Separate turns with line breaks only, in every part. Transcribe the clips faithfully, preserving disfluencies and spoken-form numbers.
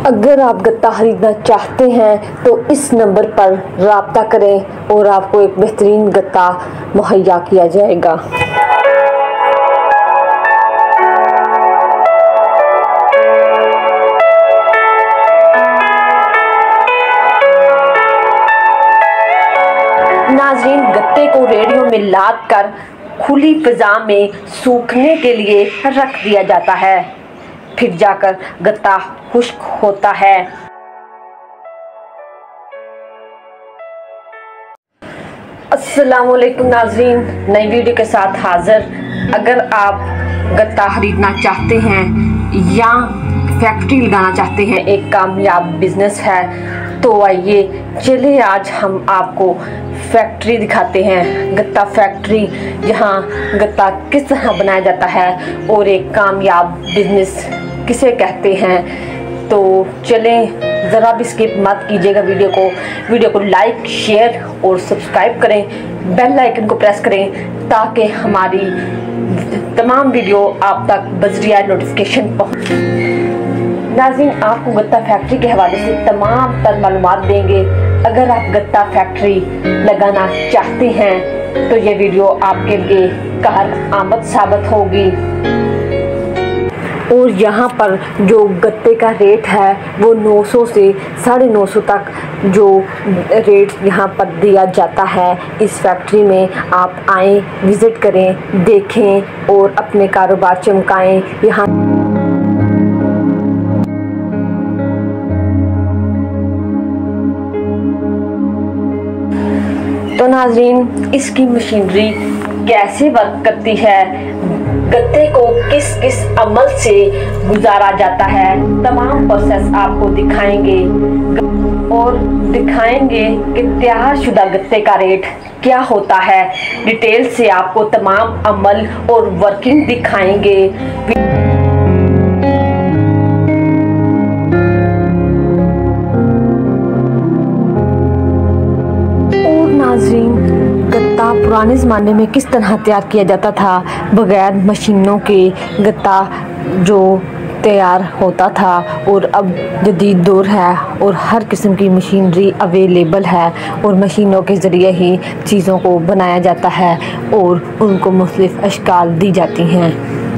अगर आप गत्ता खरीदना चाहते हैं तो इस नंबर पर राब्ता करें और आपको एक बेहतरीन गत्ता मुहैया किया जाएगा। नाज़रीन, गत्ते को रेडियो में लाद कर खुली फिजा में सूखने के लिए रख दिया जाता है, फिर जाकर गत्ता खुश्क होता है। अस्सलामुअलैकुम नाज़रीन, नई वीडियो के साथ हाज़िर। अगर आप गत्ता खरीदना चाहते हैं या फैक्ट्री लगाना चाहते हैं, एक कामयाब बिजनेस है, तो आइए चलिए आज हम आपको फैक्ट्री दिखाते हैं, गत्ता फैक्ट्री, जहां गत्ता किस तरह बनाया जाता है और एक कामयाब बिजनेस किसे कहते हैं। तो चलें, ज़रा भी स्किप मत कीजिएगा वीडियो को वीडियो को लाइक, शेयर और सब्सक्राइब करें, बेल आइकन को प्रेस करें ताकि हमारी तमाम वीडियो आप तक बजरिया नोटिफिकेशन पहुँचे। नाज़रीन, आपको गत्ता फैक्ट्री के हवाले से तमाम तर मालूमात देंगे। अगर आप गत्ता फैक्ट्री लगाना चाहते हैं तो ये वीडियो आपके लिए कार आमद साबित होगी। और यहाँ पर जो गत्ते का रेट है वो नौ सौ से साढ़े नौ सौ तक जो रेट यहाँ पर दिया जाता है। इस फैक्ट्री में आप आएँ, विज़िट करें, देखें और अपने कारोबार चमकाएँ। यहाँ तो नाज़रीन, इसकी मशीनरी कैसे वर्क करती है, गत्ते को किस किस अमल से गुजारा जाता है, तमाम प्रोसेस आपको दिखाएंगे और दिखाएंगे कि तैयार शुदा गत्ते का रेट क्या होता है। डिटेल से आपको तमाम अमल और वर्किंग दिखाएंगे। नाज़रीन, गत्ता पुराने ज़माने में किस तरह तैयार किया जाता था, बग़ैर मशीनों के गत्ता जो तैयार होता था, और अब जदीद दौर है और हर किस्म की मशीनरी अवेलेबल है और मशीनों के ज़रिए ही चीज़ों को बनाया जाता है और उनको मुख्तलिफ़ अशकाल दी जाती हैं।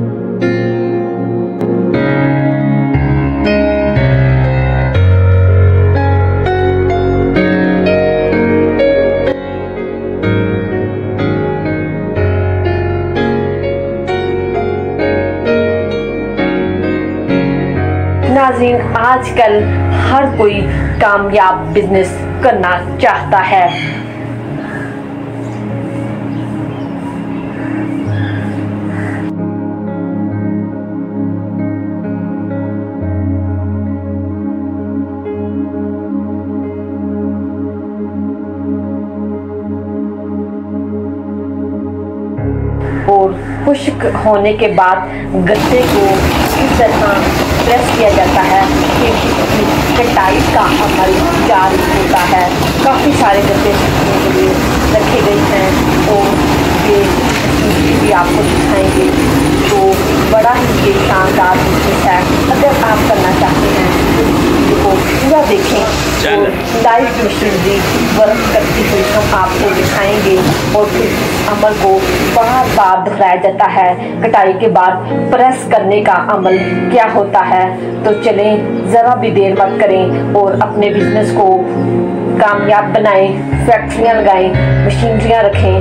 नाज़रीन, आजकल हर कोई कामयाब बिजनेस करना चाहता है। और खुश्क होने के बाद गत्ते को इस तरह प्रेस किया जाता है कि कटाई का अमल जारी होता है। काफ़ी सारे गत्ते के लिए रखे गए हैं और ये भी आपको दिखाएंगे। तो बड़ा ही ये शानदार बिजनेस है। अगर आप करना चाहते हैं तो वीडियो को पूरा देखें और लाइव मशीनरी वर्क करती हुई हम आपको दिखाएंगे और फिर अमल को बार बार दोहराया जाता है। कटाई के बाद प्रेस करने का अमल क्या होता है। तो चलें, ज़रा भी देर मत करें और अपने बिजनेस को कामयाब बनाएं, फैक्ट्रियाँ लगाएं, मशीनरियाँ रखें।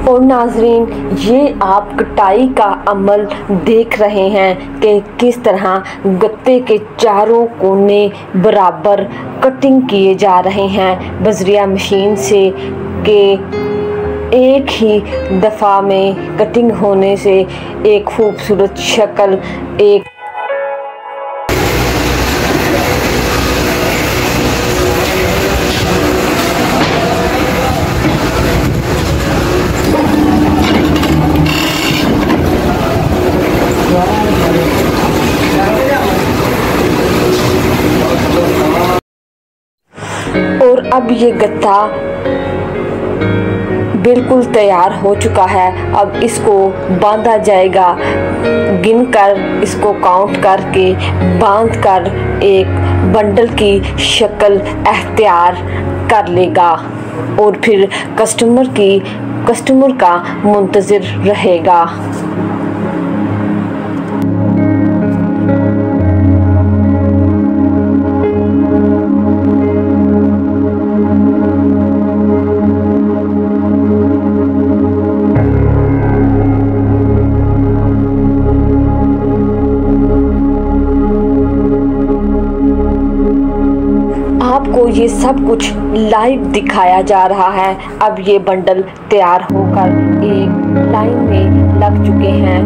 और नाजरीन, ये आप कटाई का अमल देख रहे हैं कि किस तरह गत्ते के चारों कोने बराबर कटिंग किए जा रहे हैं बजरिया मशीन से, कि एक ही दफ़ा में कटिंग होने से एक खूबसूरत शक्ल, एक और अब ये गत्ता बिल्कुल तैयार हो चुका है। अब इसको बांधा जाएगा, गिनकर इसको काउंट करके बांध कर एक बंडल की शक्ल अख्तियार कर लेगा और फिर कस्टमर की कस्टमर का मुंतज़िर रहेगा। आपको ये सब कुछ लाइव दिखाया जा रहा है। अब ये बंडल तैयार होकर एक लाइन में लग चुके हैं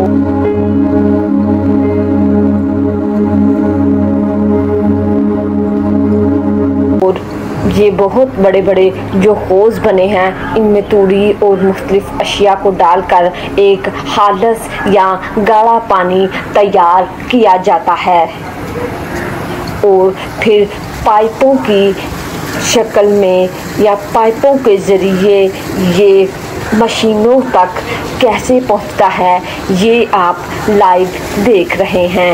और ये बहुत बड़े बड़े जो होज़ बने हैं, इनमें तूड़ी और मुख्तलिफ अशिया को डालकर एक खालिस या गाढ़ा पानी तैयार किया जाता है और फिर पाइपों की शक्ल में या पाइपों के ज़रिए ये मशीनों तक कैसे पहुंचता है, ये आप लाइव देख रहे हैं।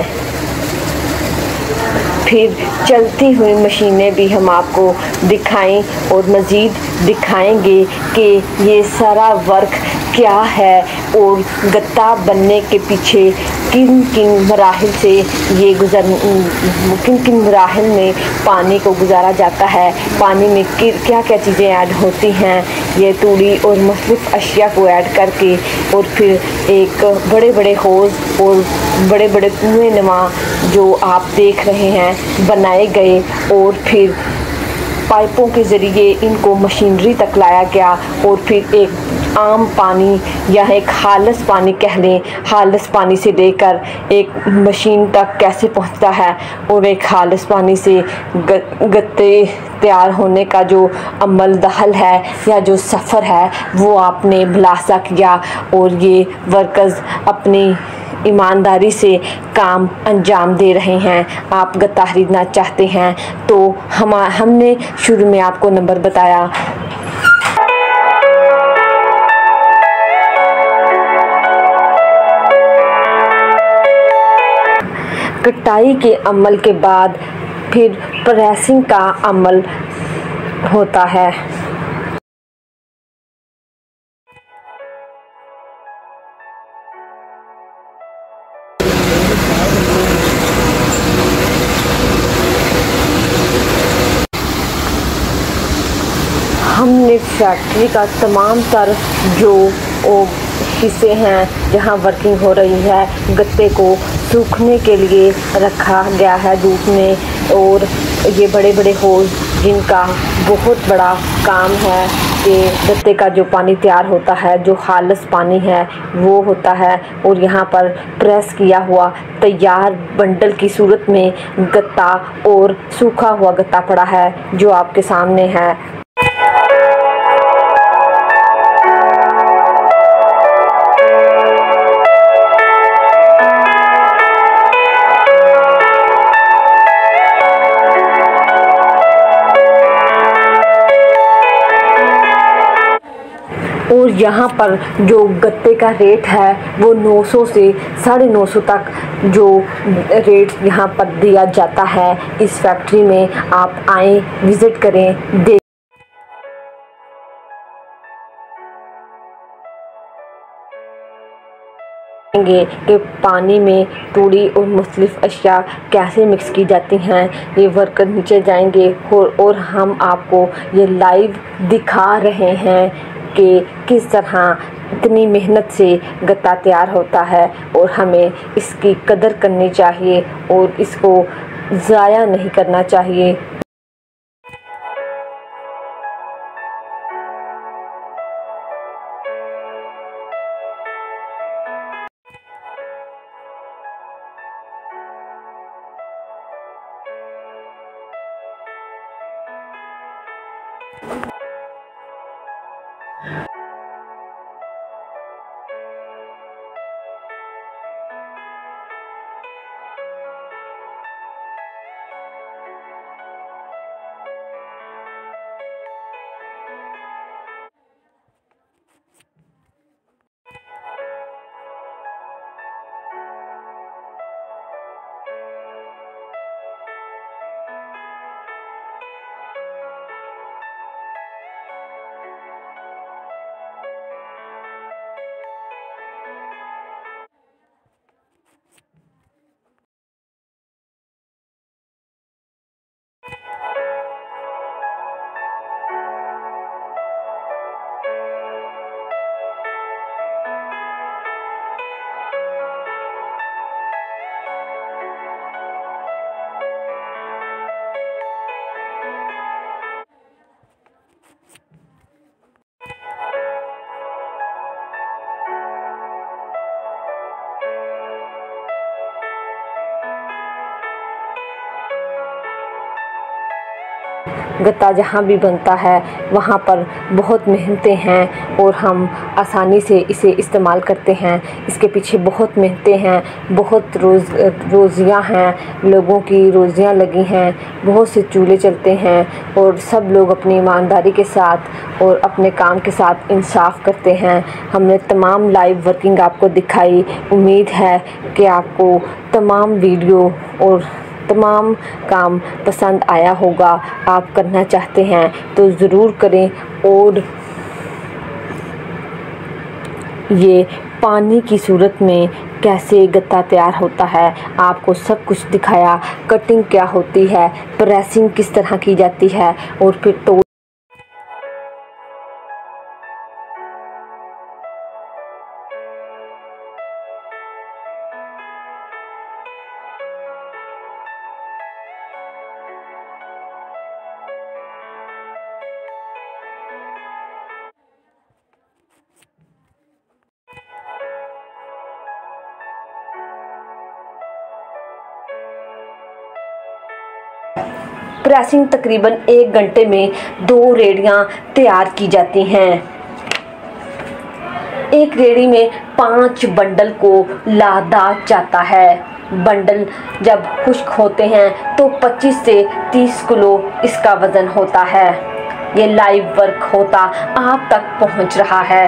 फिर चलती हुई मशीनें भी हम आपको दिखाएं और मज़ीद दिखाएंगे कि ये सारा वर्क क्या है और गत्ता बनने के पीछे किन किन मराहिल से ये गुजर किन किन मराहिल में पानी को गुजारा जाता है, पानी में क्या क्या चीज़ें ऐड होती हैं, ये तूड़ी और मुख्तलिफ अशिया को ऐड करके और फिर एक बड़े बड़े होज़ और बड़े बड़े कुएं नुमा जो आप देख रहे हैं बनाए गए और फिर पाइपों के ज़रिए इनको मशीनरी तक लाया गया और फिर एक आम पानी या एक खालिस पानी कह लें, खालिस पानी से लेकर एक मशीन तक कैसे पहुंचता है और एक खालिस पानी से गत्ते तैयार होने का जो अमल दखल है या जो सफ़र है वो आपने खुलासा किया और ये वर्कर्स अपनी ईमानदारी से काम अंजाम दे रहे हैं। आप गत्ता खरीदना चाहते हैं तो हम हमने शुरू में आपको नंबर बताया। कटाई के अमल के बाद फिर प्रेसिंग का अमल होता है। हमने फैक्ट्री का तमाम तर जो हिस्से हैं जहां वर्किंग हो रही है, गत्ते को सूखने के लिए रखा गया है धूप में और ये बड़े बड़े होल जिनका बहुत बड़ा काम है कि गत्ते का जो पानी तैयार होता है, जो खालिस पानी है वो होता है और यहाँ पर प्रेस किया हुआ तैयार बंडल की सूरत में गत्ता और सूखा हुआ गत्ता पड़ा है जो आपके सामने है। और यहाँ पर जो गत्ते का रेट है वो नौ सौ से साढ़े नौ सौ तक जो रेट यहाँ पर दिया जाता है इस फैक्ट्री में। आप आएँ, विज़िट करें, देखें कि पानी में तूड़ी और मुख्तलिफ अशिया कैसे मिक्स की जाती हैं। ये वर्कर नीचे जाएंगे और, और हम आपको ये लाइव दिखा रहे हैं कि किस तरह इतनी मेहनत से गत्ता तैयार होता है और हमें इसकी कदर करनी चाहिए और इसको ज़ाया नहीं करना चाहिए। गत्ता जहाँ भी बनता है वहाँ पर बहुत मेहनतें हैं और हम आसानी से इसे इस्तेमाल करते हैं। इसके पीछे बहुत मेहनतें हैं, बहुत रोज़ रोज़ियाँ हैं, लोगों की रोज़ियाँ लगी हैं, बहुत से चूल्हे चलते हैं और सब लोग अपनी ईमानदारी के साथ और अपने काम के साथ इंसाफ करते हैं। हमने तमाम लाइव वर्किंग आपको दिखाई। उम्मीद है कि आपको तमाम वीडियो और तमाम काम पसंद आया होगा। आप करना चाहते हैं तो ज़रूर करें। और ये पानी की सूरत में कैसे गत्ता तैयार होता है आपको सब कुछ दिखाया। कटिंग क्या होती है, प्रेसिंग किस तरह की जाती है और फिर तो प्रेसिंग तकरीबन एक घंटे में दो रेडियां तैयार की जाती हैं। एक रेडी में पांच बंडल को लादा जाता है। बंडल जब खुश्क होते हैं तो पच्चीस से तीस किलो इसका वज़न होता है। ये लाइव वर्क होता आप तक पहुंच रहा है।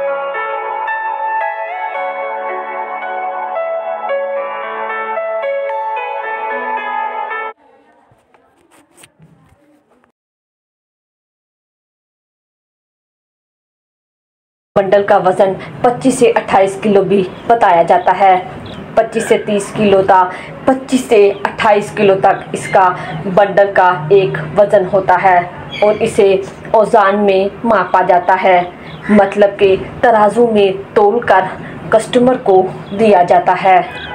बंडल का वज़न पच्चीस से अट्ठाईस किलो भी बताया जाता है। पच्चीस से तीस किलो तक पच्चीस से अट्ठाईस किलो तक इसका बंडल का एक वज़न होता है और इसे औज़ान में मापा जाता है, मतलब कि तराजू में तोल कर कस्टमर को दिया जाता है।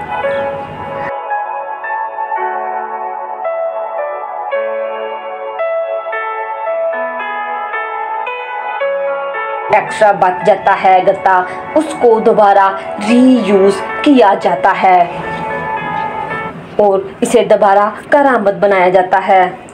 एक्स्ट्रा बच जाता है गत्ता, उसको दोबारा रीयूज़ किया जाता है और इसे दोबारा करामत बनाया जाता है।